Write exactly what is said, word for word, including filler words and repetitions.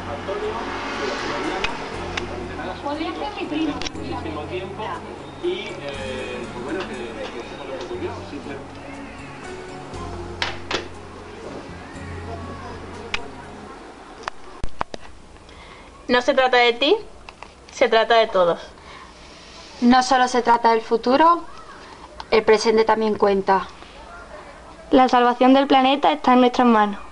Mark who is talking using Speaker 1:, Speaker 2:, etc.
Speaker 1: Antonio,
Speaker 2: Podría ser mi primo.
Speaker 1: muchísimo tiempo y eh, pues bueno, que, que eso es lo que ocurrió, simplemente.
Speaker 3: No se trata de ti, se trata de todos.
Speaker 4: No solo se trata del futuro, el presente también cuenta.
Speaker 5: La salvación del planeta está en nuestras manos.